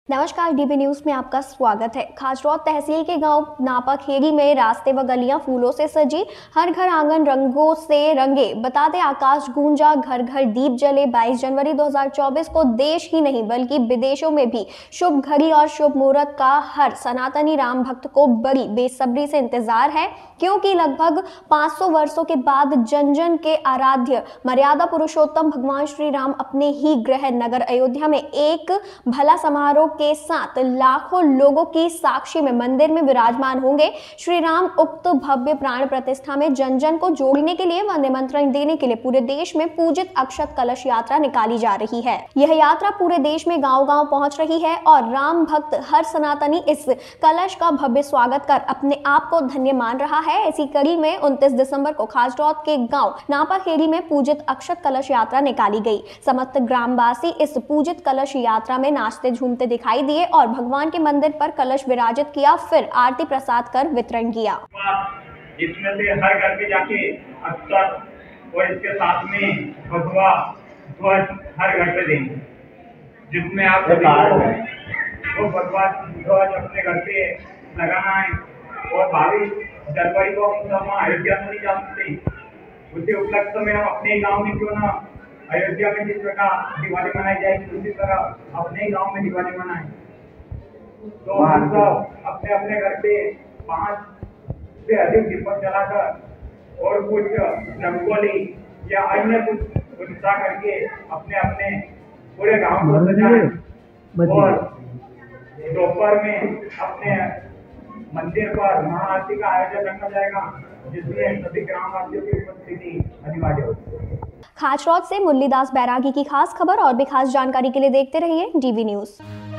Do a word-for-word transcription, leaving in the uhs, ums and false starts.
नमस्कार, dB news में आपका स्वागत है। खाचरौद तहसील के गांव नापाखेड़ी में रास्ते व गलियां फूलों से सजी, हर घर आंगन रंगों से रंगे, बताते आकाश गूंजा, घर घर दीप जले। बाईस जनवरी दो हज़ार चौबीस को देश ही नहीं बल्कि विदेशों में भी शुभ घड़ी और शुभ मुहूर्त का हर सनातनी राम भक्त को बड़ी बेसब्री से इंतजार है, क्योंकि लगभग पाँच सौ वर्षों के बाद जन जन के आराध्य मर्यादा पुरुषोत्तम भगवान श्री राम अपने ही गृह नगर अयोध्या में एक भला समारोह के साथ लाखों लोगों की साक्षी में मंदिर में विराजमान होंगे। श्री राम उक्त भव्य प्राण प्रतिष्ठा में जन जन को जोड़ने के लिए व निमंत्रण देने के लिए पूरे देश में पूजित अक्षत कलश यात्रा निकाली जा रही है। यह यात्रा पूरे देश में गांव-गांव पहुंच रही है और राम भक्त हर सनातनी इस कलश का भव्य स्वागत कर अपने आप को धन्य मान रहा है। इसी कड़ी में उनतीस दिसंबर को खाचरौद के गांव नापाखेड़ी में पूजित अक्षत कलश यात्रा निकाली गई। समस्त ग्रामवासी इस पूजित कलश यात्रा में नाचते झूमते दिखाई दिए और भगवान के मंदिर पर कलश विराजित किया, फिर आरती प्रसाद कर वितरण किया। इसमें से हर घर पे जाके अक्षत और इसके साथ में भगवा ध्वज हर घर पे देंगे, जिसमें आप वो भगवा ध्वज अपने घर पे लगाना है। और बाईस जनवरी को हम अयोध्या में नहीं जा सकते, उसी उपलक्ष्य में हम अपने गाँव में क्यों ना अयोध्या में जिस प्रकार दिवाली मनाई जाएगी उसी तरह अपने गांव में दिवाली मनाएं। तो हम सब अपने अपने घर पे पांच से अधिक दीपक जलाकर और कुछ रंगोली या अन्य कुछ उत्साह करके अपने अपने पूरे गांव को सजाएं। और दोपहर में अपने मंदिर पर महाआरती का आयोजन रखा जाएगा, जिसमें सभी ग्रामवासियों की उपस्थिति अनिवार्य होगी। खाचरौद से मुरलीदास बैरागी की खास खबर। और भी खास जानकारी के लिए देखते रहिए डीबी न्यूज।